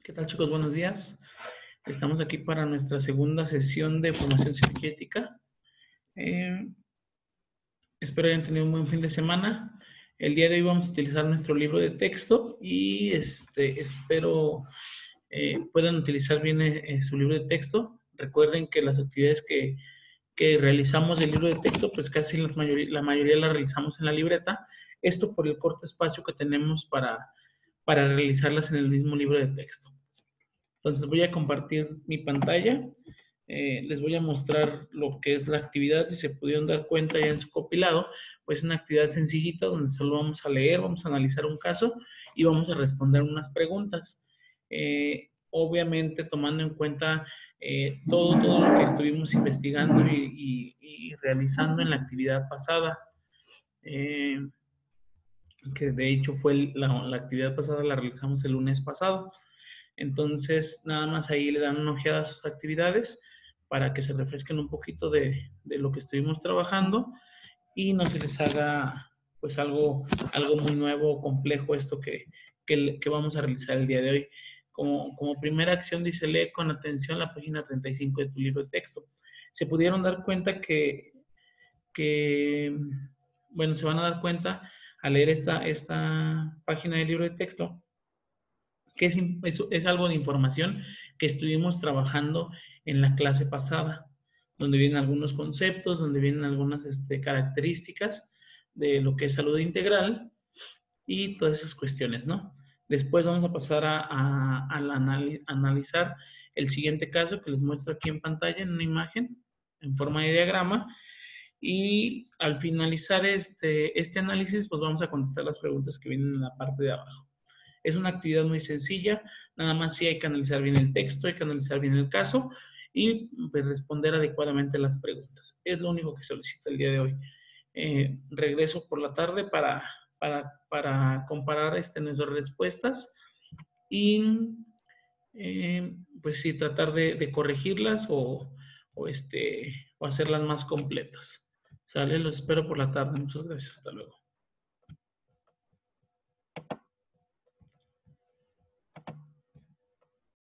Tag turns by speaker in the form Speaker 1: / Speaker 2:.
Speaker 1: ¿Qué tal, chicos? Buenos días. Estamos aquí para nuestra segunda sesión de formación psiquiátrica. Eh, Espero hayan tenido un buen fin de semana. El día de hoy vamos a utilizar nuestro libro de texto y espero puedan utilizar bien su libro de texto. Recuerden que las actividades que realizamos del libro de texto, pues casi la mayoría la realizamos en la libreta. Esto por el corto espacio que tenemos para realizarlas en el mismo libro de texto. Entonces voy a compartir mi pantalla. Les voy a mostrar lo que es la actividad. Si se pudieron dar cuenta ya en su compilado, pues es una actividad sencillita donde solo vamos a leer, vamos a analizar un caso y vamos a responder unas preguntas. Obviamente tomando en cuenta todo lo que estuvimos investigando y realizando en la actividad pasada. Eh, que de hecho fue la actividad pasada, la realizamos el lunes pasado. Entonces, nada más ahí le dan una ojeada a sus actividades para que se refresquen un poquito de lo que estuvimos trabajando y no se les haga pues algo muy nuevo o complejo esto que vamos a realizar el día de hoy. Como primera acción dice, lee con atención la página 35 de tu libro de texto. Se pudieron dar cuenta que bueno, se van a dar cuenta al leer esta página del libro de texto que es algo de información que estuvimos trabajando en la clase pasada, donde vienen algunos conceptos, donde vienen algunas características de lo que es salud integral y todas esas cuestiones, ¿no? Después vamos a pasar a analizar el siguiente caso que les muestro aquí en pantalla en una imagen en forma de diagrama y al finalizar este análisis pues vamos a contestar las preguntas que vienen en la parte de abajo. Es una actividad muy sencilla, nada más sí hay que analizar bien el texto, hay que analizar bien el caso y pues, responder adecuadamente las preguntas. Es lo único que solicita el día de hoy. Regreso por la tarde para comparar nuestras respuestas y pues sí, tratar de corregirlas o hacerlas más completas. ¿Sale? Los espero por la tarde. Muchas gracias. Hasta luego.